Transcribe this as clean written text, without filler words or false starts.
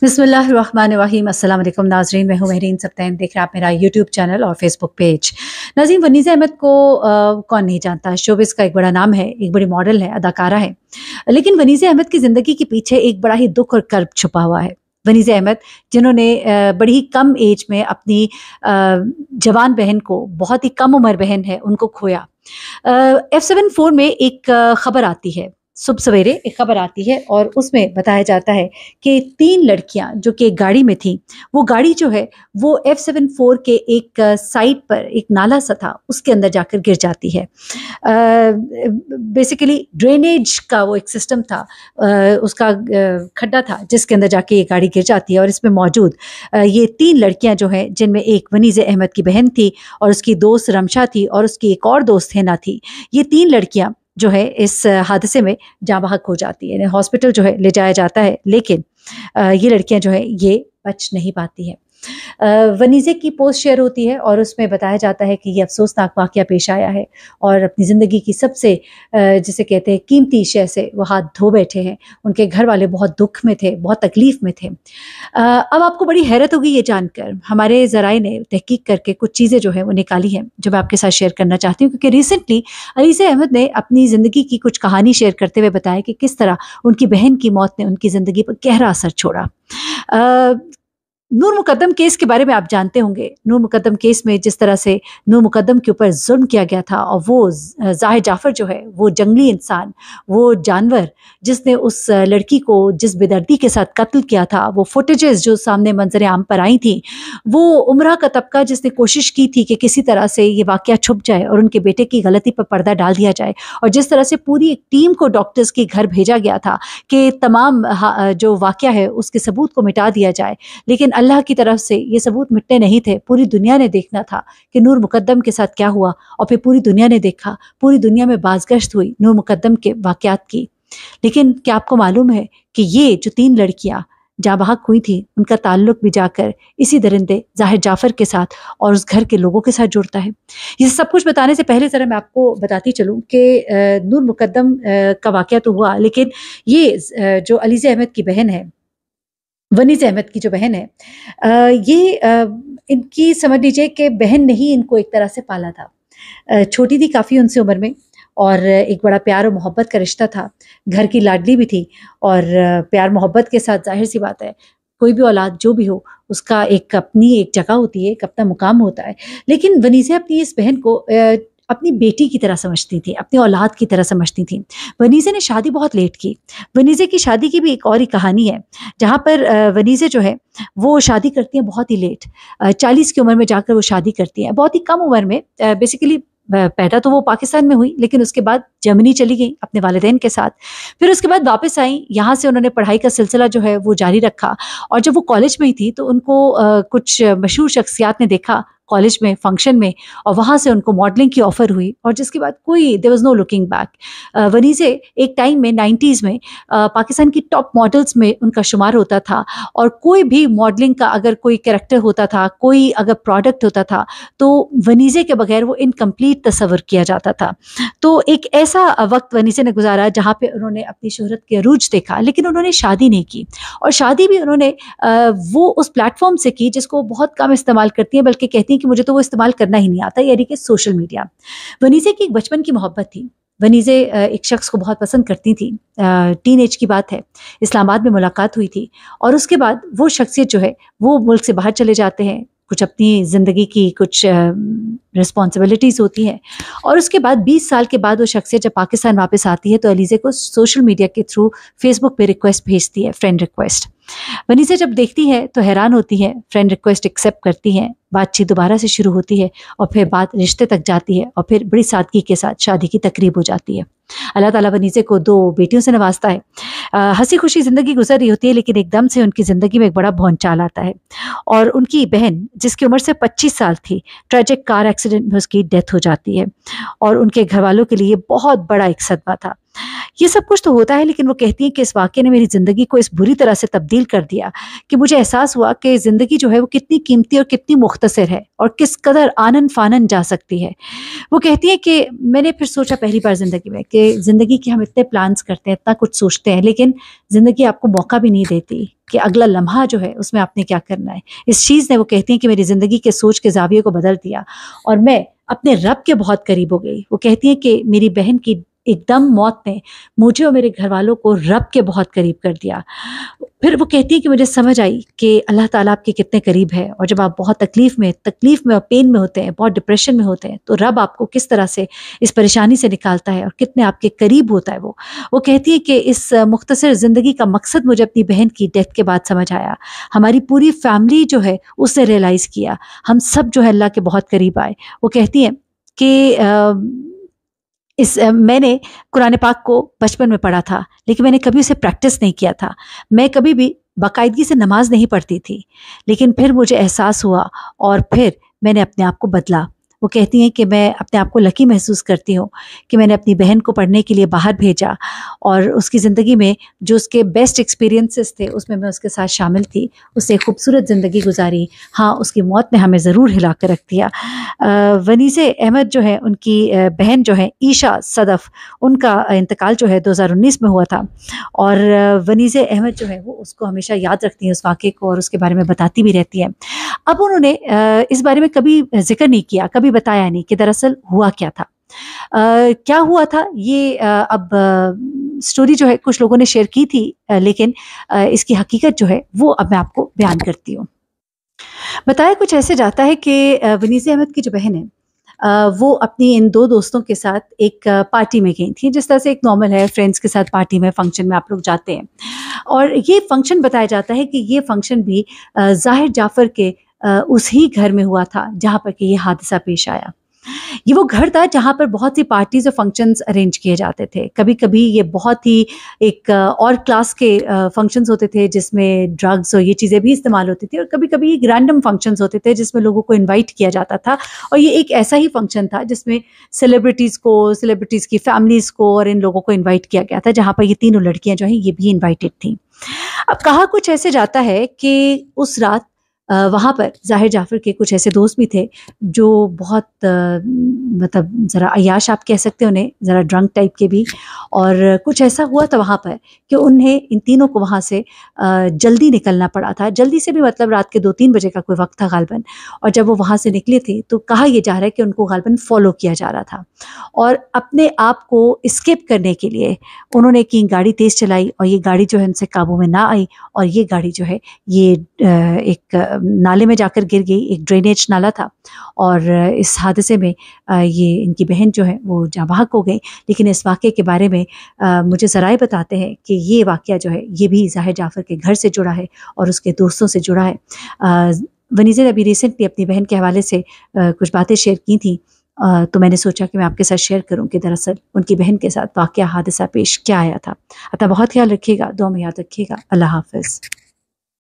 बिस्मिल्लाहिर्रहमानिर्रहीम। अस्सलाम वालेकुम नाज़रीन, मैं हूँ महरीन सब्तैन। देख रहे हैं आप मेरा यूट्यूब चैनल और फेसबुक पेज। नाज़रीन, वनीज़ा अहमद को कौन नहीं जानता। शोबिज़ का एक बड़ा नाम है, एक बड़ी मॉडल है, अदाकारा है। लेकिन वनीज़ा अहमद की ज़िंदगी के पीछे एक बड़ा ही दुख और कर्ब छुपा हुआ है। वनीज़ा अहमद, जिन्होंने बड़ी ही कम एज में अपनी जवान बहन को, बहुत ही कम उम्र बहन है, उनको खोया। F74 में एक खबर आती है, सुबह सवेरे एक खबर आती है और उसमें बताया जाता है कि 3 लड़कियां जो कि एक गाड़ी में थी, वो गाड़ी जो है वो F74 के एक साइड पर एक नाला सा था, उसके अंदर जाकर गिर जाती है। बेसिकली ड्रेनेज का वो एक सिस्टम था, उसका खड्डा था जिसके अंदर जाके ये गाड़ी गिर जाती है। और इसमें मौजूद ये 3 लड़कियां जो हैं, जिनमें एक वनीज़ा अहमद की बहन थी और उसकी दोस्त रमशा थी और उसकी एक और दोस्त हिना थी। ये 3 लड़कियां जो है इस हादसे में जाँ बहक हो जाती है, हॉस्पिटल जो है ले जाया जाता है, लेकिन ये लड़कियां जो है ये बच नहीं पाती हैं। वनीज़े की पोस्ट शेयर होती है और उसमें बताया जाता है कि ये अफसोसनाक वाक़या पेश आया है और अपनी ज़िंदगी की सबसे जिसे कहते हैं कीमती शय से वो हाथ धो बैठे हैं। उनके घर वाले बहुत दुख में थे, बहुत तकलीफ़ में थे। अब आपको बड़ी हैरत होगी ये जानकर, हमारे ज़राए ने तहकीक करके कुछ चीज़ें जो है वो निकाली हैं, जो मैं आपके साथ शेयर करना चाहती हूँ। क्योंकि रिसेंटली वनीज़ा अहमद ने अपनी ज़िंदगी की कुछ कहानी शेयर करते हुए बताया कि किस तरह उनकी बहन की मौत ने उनकी ज़िंदगी पर गहरा असर छोड़ा। नूर मुकद्दम केस के बारे में आप जानते होंगे। नूर मुकद्दम केस में जिस तरह से नूर मुकद्दम के ऊपर जुल्म किया गया था, और वो ज़ाहिर जाफ़र जो है, वो जंगली इंसान, वो जानवर जिसने उस लड़की को जिस बेदर्दी के साथ कत्ल किया था, वो फुटेजेस जो सामने मंजर आम पर आई थी, वो उमरा का तबका जिसने कोशिश की थी कि किसी तरह से ये वाक़या छुप जाए और उनके बेटे की गलती पर पर्दा डाल दिया जाए, और जिस तरह से पूरी एक टीम को डॉक्टर्स के घर भेजा गया था कि तमाम जो वाक़या है उसके सबूत को मिटा दिया जाए। लेकिन अल्लाह की तरफ से ये सबूत मिटने नहीं थे। पूरी दुनिया ने देखना था कि नूर मुकद्दम के साथ क्या हुआ, और फिर पूरी दुनिया ने देखा, पूरी दुनिया में बाज़गश्त हुई नूर मुकद्दम के वाक़यात की। लेकिन क्या आपको मालूम है कि ये जो 3 लड़कियां जाँ बहक हुई थी, उनका ताल्लुक भी जाकर इसी दरिंदे ज़ाहिर जाफ़र के साथ और उस घर के लोगों के साथ जुड़ता है। ये सब कुछ बताने से पहले ज़रा मैं आपको बताती चलूँ कि नूर मुकद्दम का वाक़या तो हुआ, लेकिन ये जो अलीज़ा अहमद की बहन है, वनीज़ा अहमद की जो बहन है, इनकी समझ लीजिए कि बहन ने ही इनको एक तरह से पाला था। छोटी थी काफ़ी उनसे उम्र में, और एक बड़ा प्यार और मोहब्बत का रिश्ता था। घर की लाडली भी थी, और प्यार मोहब्बत के साथ ज़ाहिर सी बात है, कोई भी औलाद जो भी हो उसका एक अपनी एक जगह होती है, एक अपना मुकाम होता है। लेकिन वनीज़ा अपनी इस बहन को अपनी बेटी की तरह समझती थी, अपनी औलाद की तरह समझती थी। वनीज़ा ने शादी बहुत लेट की। वनीज़ा की शादी की भी एक और ही कहानी है, जहाँ पर वनीज़ा जो है वो शादी करती हैं बहुत ही लेट। 40 की उम्र में जाकर वो शादी करती हैं, बहुत ही कम उम्र में। बेसिकली पैदा तो वो पाकिस्तान में हुई, लेकिन उसके बाद जर्मनी चली गई अपने वालिदैन के साथ। फिर उसके बाद वापस आई, यहाँ से उन्होंने पढ़ाई का सिलसिला जो है वो जारी रखा। और जब वो कॉलेज में ही थी तो उनको कुछ मशहूर शख्सियात ने देखा कॉलेज में फंक्शन में, और वहाँ से उनको मॉडलिंग की ऑफ़र हुई, और जिसके बाद कोई there was no looking back. Vaneeza एक टाइम में 90s में पाकिस्तान की टॉप मॉडल्स में उनका शुमार होता था, और कोई भी मॉडलिंग का अगर कोई कैरेक्टर होता था, कोई अगर प्रोडक्ट होता था, तो वनीज़ा के बगैर वो इनकम्प्लीट तस्वर किया जाता था। तो एक ऐसा वक्त वनीज़ा ने गुजारा जहाँ पे उन्होंने अपनी शोहरत के अरूज देखा, लेकिन उन्होंने शादी नहीं की। और शादी भी उन्होंने वो उस प्लेटफॉर्म से की जिसको बहुत कम इस्तेमाल करती हैं, बल्कि कहती हैं कि मुझे तो वो इस्तेमाल करना ही नहीं आता, यानी कि सोशल मीडिया। वनीज़ा की एक बचपन की मोहब्बत थी। वनीज़ा एक शख्स को बहुत पसंद करती थी। टीनेज की बात है, इस्लामाबाद में मुलाकात हुई थी, और उसके बाद वो शख्सियत जो है वो मुल्क से बाहर चले जाते हैं। कुछ अपनी ज़िंदगी की कुछ रिस्पॉन्सिबिलिटीज़ होती हैं, और उसके बाद 20 साल के बाद वो शख्सियत जब पाकिस्तान वापस आती है तो अलीज़ा को सोशल मीडिया के थ्रू फेसबुक पे रिक्वेस्ट भेजती है, फ्रेंड रिक्वेस्ट। वनीज़ा जब देखती है तो हैरान होती है, फ्रेंड रिक्वेस्ट एक्सेप्ट करती हैं, बातचीत दोबारा से शुरू होती है, और फिर बात रिश्ते तक जाती है, और फिर बड़ी सादगी के साथ शादी की तकरीब हो जाती है। अल्लाह ताला वनीज़ा को 2 बेटियों से नवाजता है। हंसी खुशी ज़िंदगी गुजर रही होती है, लेकिन एकदम से उनकी ज़िंदगी में एक बड़ा भौंचाल आता है, और उनकी बहन जिसकी उम्र से 25 साल थी, ट्रेजिक कार एक्सीडेंट में उसकी डेथ हो जाती है, और उनके घर वालों के लिए बहुत बड़ा एक सदमा था। ये सब कुछ तो होता है, लेकिन वो कहती है कि इस वाक़ये ने मेरी ज़िंदगी को इस बुरी तरह से तब्दील कर दिया कि मुझे एहसास हुआ कि ज़िंदगी जो है वो कितनी कीमती और कितनी मुख्तसर है, और किस कदर आनन फानन जा सकती है। वो कहती है कि मैंने फिर सोचा पहली बार ज़िंदगी में कि ज़िंदगी के हम इतने प्लान्स करते हैं, इतना कुछ सोचते हैं, لیکن زندگی آپ کو موقع بھی نہیں دیتی کہ اگلا لمحہ جو ہے اس میں آپ نے کیا کرنا ہے۔ اس چیز نے، وہ کہتی ہیں کہ میری زندگی کے سوچ کے زاویے کو بدل دیا اور میں اپنے رب کے بہت قریب ہو گئی۔ وہ کہتی ہیں کہ میری بہن کی ایک دم موت نے مجھے اور میرے گھر والوں کو رب کے بہت قریب کر دیا۔ پھر وہ کہتی ہے کہ مجھے سمجھ آئی کہ اللہ تعالیٰ آپ کے کتنے قریب ہے، اور جب آپ بہت تکلیف میں اور پین میں ہوتے ہیں، بہت ڈپریشن میں ہوتے ہیں، تو رب آپ کو کس طرح سے اس پریشانی سے نکالتا ہے اور کتنے آپ کے قریب ہوتا ہے۔ وہ کہتی ہے کہ اس مختصر زندگی کا مقصد مجھے اپنی بہن کی ڈیتھ کے بعد سمجھ آیا۔ ہماری پوری فیملی جو ہے اس نے ریئلائز کیا، ہم سب جو ہے اللہ کے بہت قریب آئے۔ وہ کہتی ہیں کہ میں نے قرآن پاک کو بچپن میں پڑھا تھا، لیکن میں نے کبھی اسے پریکٹس نہیں کیا تھا، میں کبھی بھی باقاعدگی سے نماز نہیں پڑھتی تھی، لیکن پھر مجھے احساس ہوا اور پھر میں نے اپنے آپ کو بدلا۔ وہ کہتی ہیں کہ میں اپنے آپ کو لکی محسوس کرتی ہوں کہ میں نے اپنی بہن کو پڑھنے کے لیے باہر بھیجا، اور اس کی زندگی میں جو اس کے بیسٹ ایکسپیرینسز تھے اس میں اس کے ساتھ شامل تھی۔ اس نے خوبصورت زندگی گزاری۔ ہاں، اس کی موت نے ہمیں ضرور ہلا کر رکھ دیا۔ ونیزے احمد جو ہے، ان کی بہن جو ہے عیشا صدف، ان کا انتقال جو ہے 2019 میں ہوا تھا، اور ونیزے احمد جو ہے وہ اس کو ہمیشہ یاد رکھتی ہیں، اس واقعے کو، اور اس کے بارے میں بتاتی بھی رہتی ہے۔ اب انہوں نے اس بارے میں کبھی ذکر نہیں کیا، کبھی بتایا نہیں کہ دراصل ہوا کیا تھا۔ کیا ہوا تھا یہ اب سٹوری جو ہے کچھ لوگوں نے شیئر کی تھی، لیکن اس کی حقیقت جو ہے وہ اب میں آپ کو بیان کرتی ہوں۔ بتایا کچھ ایسے جاتا ہے کہ ونیزے احمد کی جو بہن ہے وہ اپنی ان دو دوستوں کے ساتھ ایک پارٹی میں گئی تھی، جس طرح سے ایک نارمل ہے فرینڈس کے ساتھ پارٹی میں، فنکشن میں آپ لوگ جاتے ہیں، اور یہ فنکشن بتایا جاتا ہے کہ یہ فنکشن بھی ظاہر جعفر کے اس ہی گھر میں ہوا تھا جہاں پر کہ یہ حادثہ پیش آیا۔ یہ وہ گھر تھا جہاں پر بہت سی پارٹیز اور فنکشنز ارینج کیے جاتے تھے۔ کبھی کبھی یہ بہت ہی ایک اور کلاس کے فنکشنز ہوتے تھے جس میں ڈرگز اور یہ چیزیں بھی استعمال ہوتی تھی، اور کبھی کبھی ایک رینڈم فنکشنز ہوتے تھے جس میں لوگوں کو انوائٹ کیا جاتا تھا، اور یہ ایک ایسا ہی فنکشن تھا جس میں سیلیبریٹیز کی فیملیز کو اور ان لوگوں کو انوائٹ کیا گیا تھا، جہاں پر یہ تینوں لڑکیاں جو ہیں یہ بھی انوائٹڈ تھیں۔ اب کہا کچھ ایسے جاتا ہے کہ اس رات وہاں پر ظاہر جعفر کے کچھ ایسے دوست بھی تھے جو بہت مطلب ذرا عیاش آپ کہہ سکتے ہیں انہیں، ذرا ڈرنک ٹائپ کے بھی، اور کچھ ایسا ہوا تھا وہاں پر کہ انہیں ان تینوں کو وہاں سے جلدی نکلنا پڑا تھا۔ جلدی سے بھی مطلب رات کے 2-3 بجے کا کوئی وقت تھا غالباً، اور جب وہ وہاں سے نکلے تھے تو کہا یہ جا رہا ہے کہ ان کو غالباً فالو کیا جا رہا تھا، اور اپنے آپ کو اسکیپ کرنے کے لیے انہوں نے کی گاڑی تیز چلائی، اور یہ گاڑی جو ہے ان سے قابو میں نہ آئی، اور یہ گاڑی جو ہے یہ ایک نالے میں جا کر گر گئی، ایک ڈرینیج نالا تھا، اور اس حادثے میں یہ ان کی بہن جو ہے وہ جاں بحق ہو گئی۔ لیکن اس واقعے کے بارے میں مجھے ذرائع بتاتے ہیں کہ یہ واقعہ جو ہے یہ بھی ظاہر جعفر کے گھر سے جڑا ہے اور اس کے دوستوں سے جڑا ہے۔ ونیزے نے ابھی ریسنٹلی اپنی بہن کے حوالے سے کچھ باتیں شیئر کی تھیں، تو میں نے سوچا کہ میں آپ کے ساتھ شیئر کروں کہ دراصل ان کی بہن کے ساتھ واقعہ حادثہ پیش کیا آیا تھا۔ اپنا بہت خیال رکھیے گا، دعا میں یاد رکھیے گا۔ اللہ حافظ۔